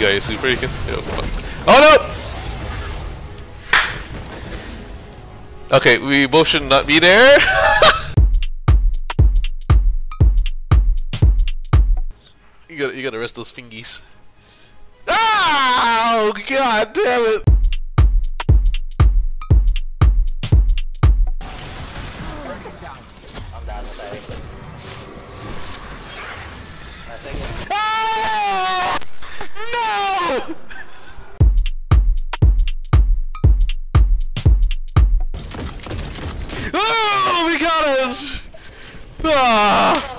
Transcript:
guy is super. You can. Oh no! Okay, we both should not be there. You gotta rest those fingies. Oh god damn it! I'm down with that. I think it's... Ah! No! Oh, we got him! Ah!